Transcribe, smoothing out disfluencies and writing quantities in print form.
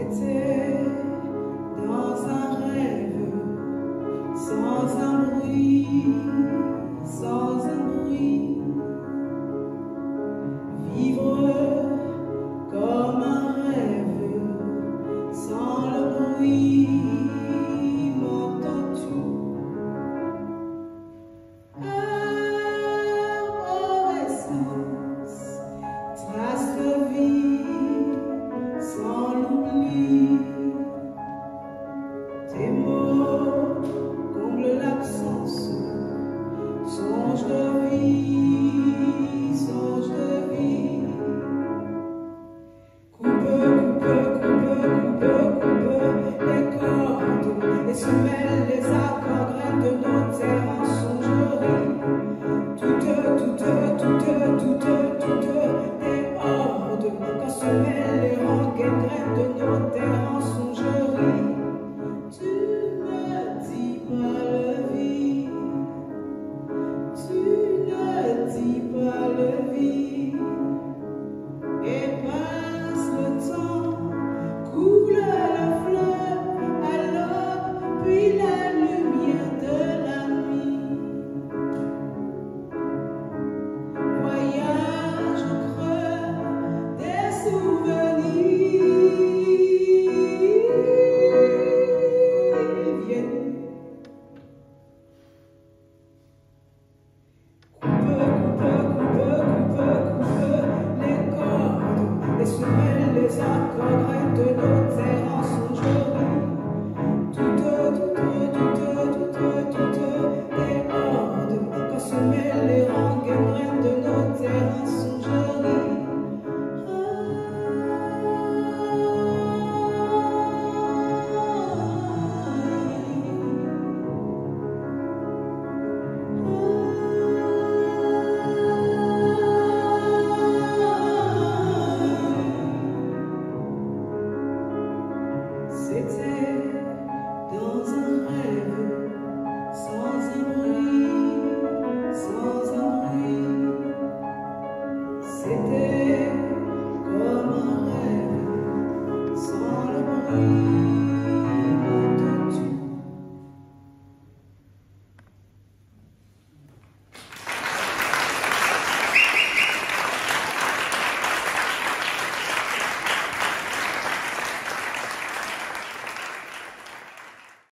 était dans un rêve, sans un bruit, sans un bruit. Vivre comme un rêve, sans le bruit, m'entends-tu? Arborescence, trace de vie, sans l'oubli. Tes mots comblent l'absence, songe de vie, songe de vie. Coupe les cordes, les semelles, les accords, graines de nos terres en songerie. Toutes les hordes, quand se mêlent les rengaines, graines de nos terres en songerie. Tu ne dis pas le vide, tu ne dis pas le vide, et passe le temps, coule le fleuve à l'aube, puis la lumière de la nuit. Voyage au creux des souvenirs, viennent. Coupe les cordes, les semelles, les accords, graines de nos terres